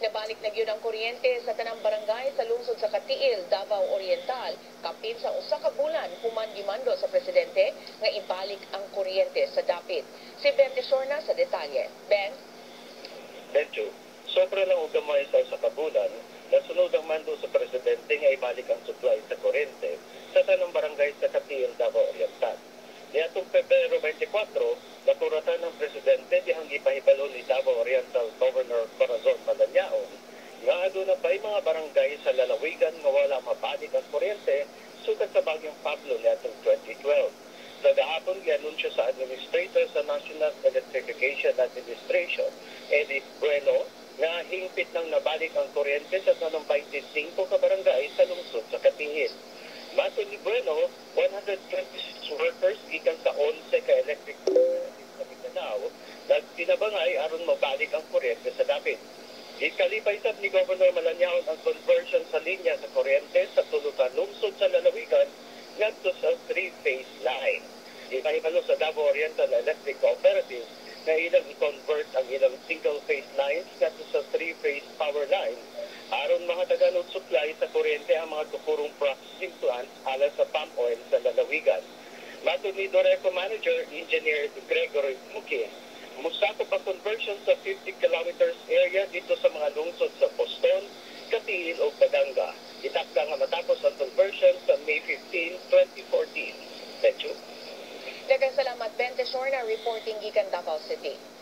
Nabalik na gyud ang kuryente sa tanang barangay sa lungsod sa Katiil, Davao Oriental, kapin sa usa ka bulan human gimando sa presidente nga ibalik ang kuryente sa dapit. Si Ben Desorna sa detalye. Ben? Medyo, sobra lang og gamay sa kabulan, nasunod ang mando sa presidente nga ibalik ang supply sa kuryente sa tanang barangay sa Katiil, Davao Oriental. Niatong Pebrero 24, naturatan ng presidente dihang ipahibalo ni Davao Oriental Governor Corazon Malanyaon nga aduna pa'y mga barangay sa lalawigan nga wala mabalik ang kuryente sukad sa bagyong Pablo niatong 2012. Sa gahapon, gianunsyo sa Administrator sa National Electrification Administration, Edith Bueno, nga hingpit nang nabalik ang kuryente sa tanong 25 ka barangay sa lungsod sa Katiil. Matod ni Bueno, 126 workers gikan sa 11 ka electric sa Mindanao nagtinabangay aron mabalik ang kuryente sa dapit. Ikalipay sad ni Governor Malanyaon ang conversion sa linya sa kuryente sa tulutan lungsod sa lalawigan ngadto sa 3-phase line. Ipahibalo sa Davao Oriental Electric Cooperative na ilang i-convert ang ilang single-phase lines ngadto sa 3-phase power line aron mahatagan og supply sa kuryente ang mga tukurong processing plants alang sa palm oil sa lalawigan. Matod ni Doreco Manager Engineer Gregory Muki, musakop ang conversion sa 50 kilometers area dito sa mga lungsod sa Poston, Katiil o Baganga. Itakda nga matapos ang conversion sa May 15, 2014. Medyo. Daghang salamat Ben Desorna reporting gikan Davao City.